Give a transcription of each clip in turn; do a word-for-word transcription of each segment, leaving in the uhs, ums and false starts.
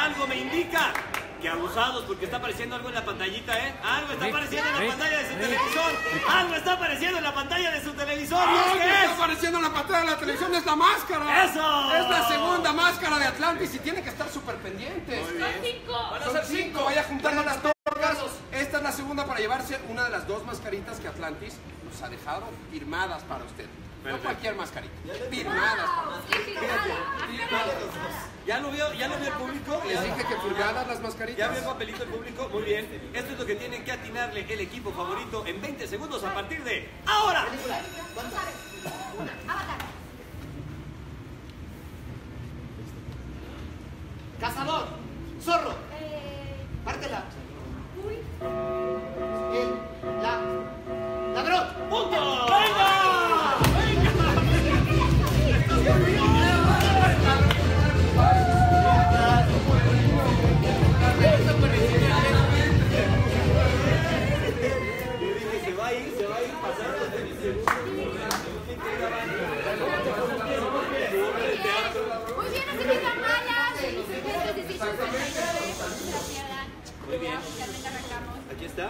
algo me indica que abusados, porque está apareciendo algo en la pantallita, ¿eh? Algo está apareciendo en la pantalla de su televisor. Algo está apareciendo en la pantalla de su televisor. ¿Y es Algo qué está es? apareciendo en la pantalla de la televisión, es la máscara. ¡Eso! Es la segunda máscara de Atlantis y tiene que estar súper pendientes. Muy bien. cinco. Van a Son ser cinco, cinco. vaya juntando las todas. Esta es la segunda para llevarse una de las dos mascaritas que Atlantis nos ha dejado firmadas para usted. No cualquier mascarita, firmadas para usted. ¿Ya lo vio, ya lo vio el público? Les ¿Ya? dije que firmadas las ¿Ya vio mascaritas. el papelito el público? Muy bien. Esto es lo que tienen que atinarle el equipo favorito en veinte segundos a partir de ahora. Avatar. Cazador. Zorro. Eh, Pártela. uy. El. La. Ladrón. ¡Punto! ¡Venga! Yo dije, se va a ir, se va a ir pasando los veinte segundos. Muy bien, no se quedan malas. Muy bien. Finalmente arrancamos. Aquí está.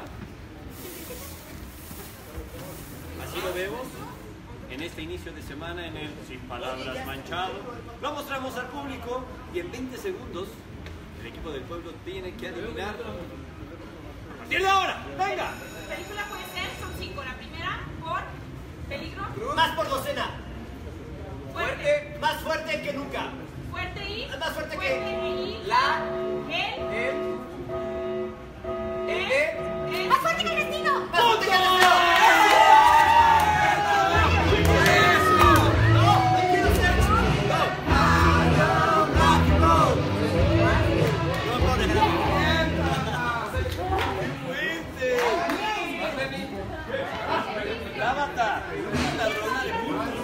Así lo vemos en este inicio de semana en el Sin Palabras Manchado. Lo mostramos al público y en veinte segundos el equipo del pueblo tiene que adivinar. A partir de ahora, venga. Película puede ser, son cinco. La primera, por peligro. Más por docena. Fuerte. Más fuerte que nunca. Fuerte y. Más fuerte que- Fuerte y. La. El. El. El. El. El. Más fuerte que el destino. Más fuerte que el deseo. Tabata, ladrona de puntos.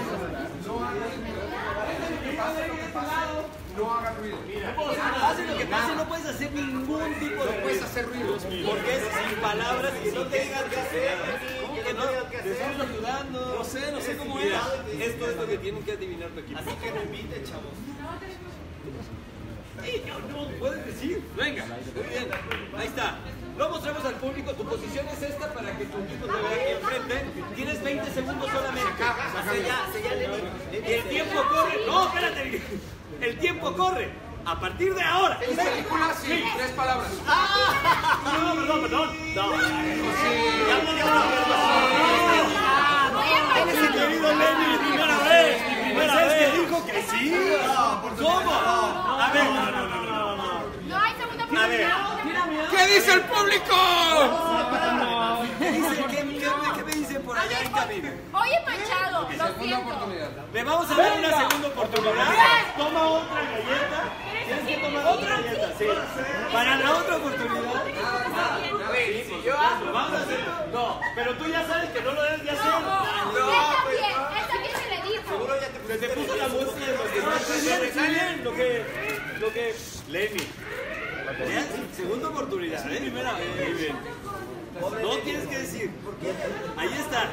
No haga ruido. Pase lo que pase, no puedes hacer ningún tipo de No puedes hacer ruido. porque es sin palabras y no tengas que hacer. ¿Cómo que no? Te estamos ayudando. No sé, no sé cómo es. Esto es lo que tienen que adivinar tu equipo. Así que no inviten, chavos. Sí, no, no puedes decir. Venga, muy bien. Ahí está. Lo mostramos al público. Tu posición es esta para que tu equipo te vea aquí enfrente. Tienes veinte segundos solamente. Y el tiempo corre. No, espérate. El tiempo corre. A partir de ahora. ¿En película? Sí, tres palabras. No, perdón, perdón. No. Ya me dio la Voy a perdón. Eres el querido Lenny, mi primera vez. Mi primera vez. que dijo que sí. ¿Cómo? A ver, no, no, no, no, no. No hay segunda A ver. oportunidad. ¿Qué dice el público? ¿Qué dice? ¿Qué, qué, qué me dicen por allá en cabina? Oye, Manchado, lo Segunda siento. oportunidad. Le vamos a dar una segunda oportunidad. Toma otra galleta. Tienes que tomar otra galleta, sí. Para la otra oportunidad. Sí, yo vamos a hacerlo. No, pero tú ya sabes que no lo debes de hacer. Él también, él también se le dijo. Se te puso la música de los demás. Está bien, lo que, lo que, Lenny. Ya, segunda oportunidad, ¿eh? Primera vez. Muy bien. No tienes que decir. Ahí está.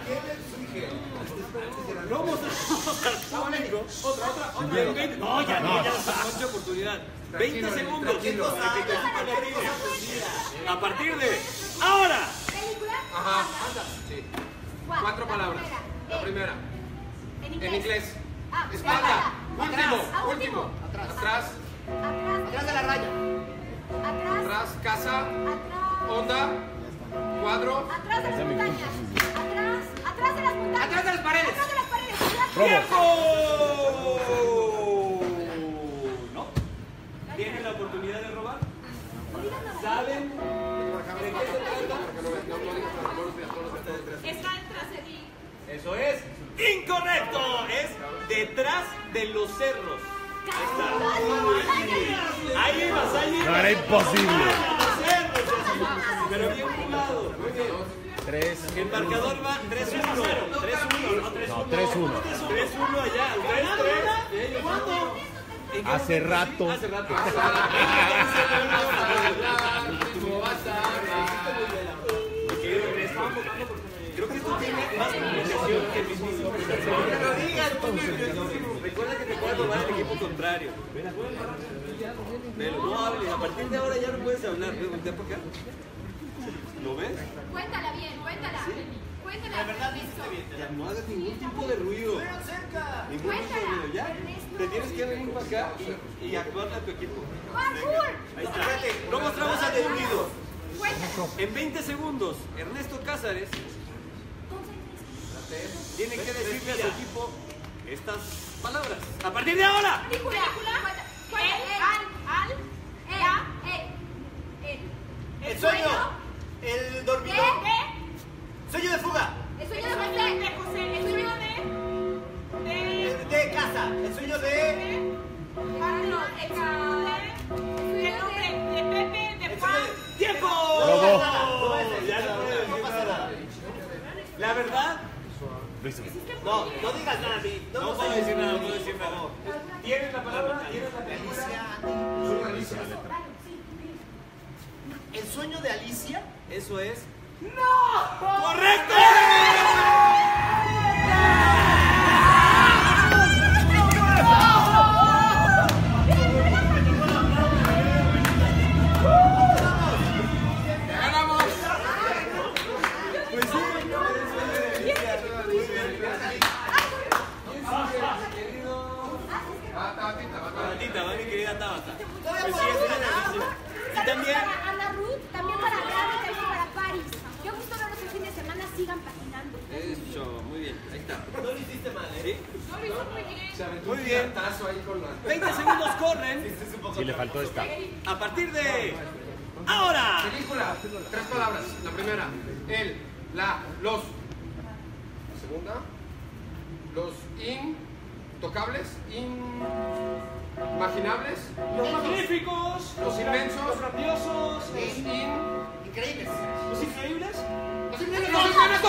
No mostramos al público. Otra, otra. Y en veinte no, ya no, ya es mucha oportunidad. veinte segundos. tranquilo. Para que tu equipo le adivine. A partir de ahora. ¿Película? Ajá. Sí. ¿Cuál? Cuatro La palabras. La primera. En inglés. En inglés. Ah, Espalda. Último. Ah, Último. Atrás. Atrás. Atrás. Atrás de la raya. Atrás. Atrás. Casa. Atrás. Onda. Cuadro. Atrás de las montañas. Atrás. Atrás de las montañas. Atrás de las paredes. Atrás de las paredes. ¡Tiempo! ¿No? ¿Tienen la oportunidad de robar? ¿Saben de qué se trata? Está detrás de ti. Eso es incorrecto. Es detrás de los cerros. Ahí está. Ahí vas, ahí vas. No, era imposible. Los cerros, pero bien jugado. Muy bien. tres. El marcador va tres uno. tres uno, no tres uno. No, tres uno. tres uno allá. tres tres. ¿Cuándo? ¿En qué Hace momento? rato. Hace rato. Creo que esto tiene más comunicación que el mismísimo. Que lo digas, recuerda que te puedes robar el equipo contrario. Pero no hables, a partir de ahora ya no puedes hablar. Voltea para acá. ¿Lo ves? Cuéntala bien, cuéntala. Cuéntala. La verdad, dices bien. Ya no hagas ningún tipo de ruido. Pero cerca. Ningún tipo de ruido. Ya. Te tienes que venir para acá y, y actuar a tu equipo. Ahí está. No mostramos al deludido. En veinte segundos, Ernesto Cázares tiene que decirle a su equipo estas palabras. ¡A partir de ahora! Película. El, al, al, la, el. El. El sueño. El dormidor. ¿Qué? Sueño de fuga. El sueño de José. De José. El sueño de. De. De, de casa. El sueño de. Ah, no, de ca- de nombre. De Pepe. De El Juan. sueño de. ¡Tiempo! No pasa nada. No vas a decir Ya no nada, puedes no decir pasa nada. nada. La verdad, No, no digas nada, Vic. no nos puedo ayudes. decir nada, no puedo decir nada. ¿Tienes la palabra? ¿Tienes la película? El sueño de Alicia. Eso es. ¡No! ¡Correcto! ¡Ganamos! Pues sí, Tabata, va mi querida Tabata. Pues sí, es una delicia. Y también. Para Ana Ruth, también para Gaby, también para Paris. Qué gusto verlos el fin de semana, sigan patinando. Eso, muy bien, ahí está. No lo hiciste mal, ¿eh? ¿Sí? Se aventó Muy un bien. piantazo ahí con la... veinte segundos corren. Sí, le faltó esta. A partir de. ¡Ahora! Película, tres palabras. La primera, el, la, los. La segunda, los intocables, inimaginables, Los magníficos, los inmensos, los grandiosos, los in... Increíbles. los increíbles. ¡Los inmensos! ¡Los inmensos!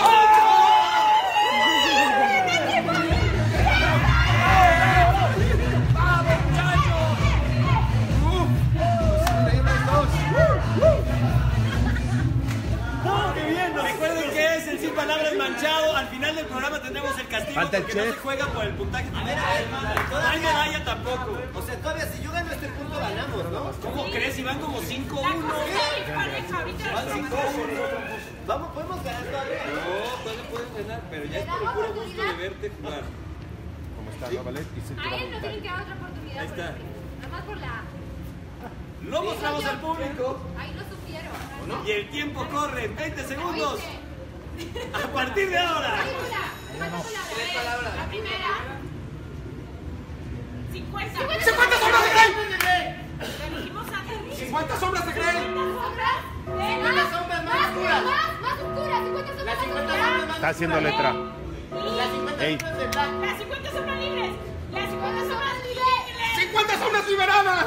¡Vamos, muchachos! ¡Increíbles dos! ¡Oh, qué bien! Recuerden que es el sin palabras manchado. Al final del programa tendremos el castigo Falta el porque no chef. se juega por el puntaje. A ver, a ver, No hay medalla tampoco. O sea, todavía si yo gano este punto ganamos, ¿no? ¿Cómo crees? Y van como cinco La uno. cosa es pareja, ahorita Van cinco uno. Vamos, podemos ganar todavía. No, todavía puedes ganar, pero ya es por el puro gusto de verte jugar. ¿Cómo está, no, Valet? Y se te va A a él no montar. tienen que dar otra oportunidad. Ahí por está. el premio. Nada más por la... Lo mostramos al público Ahí lo supieron. y el tiempo corre en veinte segundos. A partir de ahora. Película. ¿Cuántas palabras? La primera. cincuenta. ¡cincuenta sombras de Grey! Lo dijimos antes. ¡cincuenta sombras de Grey! cincuenta sombras más oscuras. Más, más oscuras. cincuenta sombras Las más cincuenta oscuras. sombras más Está haciendo letra. Las cincuenta Ey. sombras de Black. Las cincuenta son libres. Las cincuenta son libres. ¡cincuenta sombras liberadas!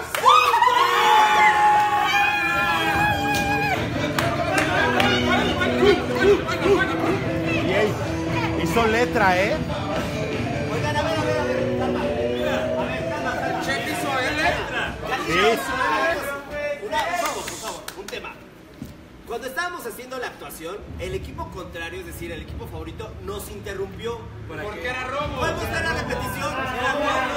Y ey, hizo letra, ¿eh? Oigan, a ver, a ver, a ver, calma. A ver, calma, calma. Check hizo L. Sí. Una, vamos, por favor, un tema. Cuando estábamos haciendo la actuación, el equipo contrario, es decir, el equipo favorito, nos interrumpió. Porque era robo. ¿Podemos ver la repetición? Era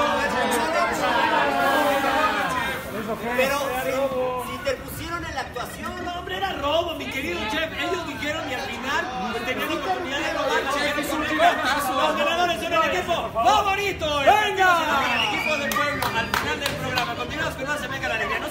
Pero se, se interpusieron en la actuación. No, hombre, era robo, mi querido chef. Ellos dijeron y al final pues, tenían oportunidad de robar. Los ganadores son el equipo favorito. ¡Venga! El equipo del pueblo al final del programa. Continuamos con más Se Venga la Alegría.